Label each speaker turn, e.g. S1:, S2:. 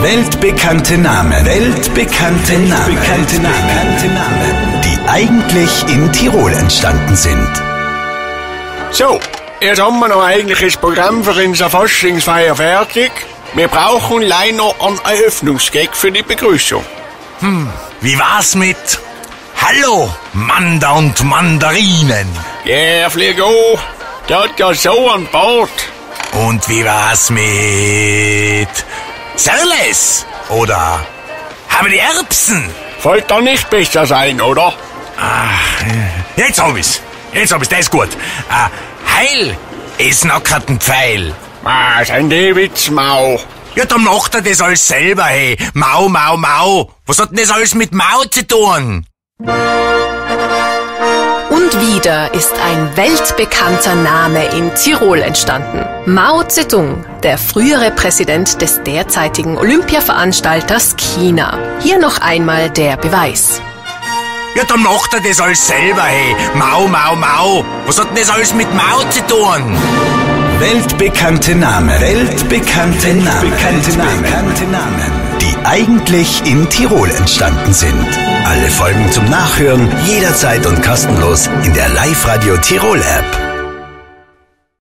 S1: Weltbekannte Namen. Weltbekannte Namen, die eigentlich in Tirol entstanden sind.
S2: So, jetzt haben wir noch eigentlich das Programm für unsere Faschingsfeier fertig. Wir brauchen leider noch einen Eröffnungsgag für die Begrüßung.
S3: Wie war's mit Hallo, Manda und Mandarinen?
S2: Ja, Fliego, der hat ja so einen Bart.
S3: Und wie war's mit Serles? Oder haben die Erbsen?
S2: Wollte doch nicht besser sein, oder?
S3: Jetzt hab ich's, der ist gut. Heil, es nackert ein Pfeil.
S2: Sein Davids Mau.
S3: Ja, dann macht er das alles selber, hey. Mau, Mau, Mau. Was hat denn das alles mit Mau zu tun?
S4: Und wieder ist ein weltbekannter Name in Tirol entstanden. Mao Zedong, der frühere Präsident des derzeitigen Olympiaveranstalters China. Hier noch einmal der Beweis.
S3: Ja, dann macht er das alles selber, hey. Mau, Mau, Mau. Was hat denn das alles mit Mau zu tun?
S1: Weltbekannte Namen, die eigentlich in Tirol entstanden sind. Alle Folgen zum Nachhören, jederzeit und kostenlos in der Live-Radio Tirol App.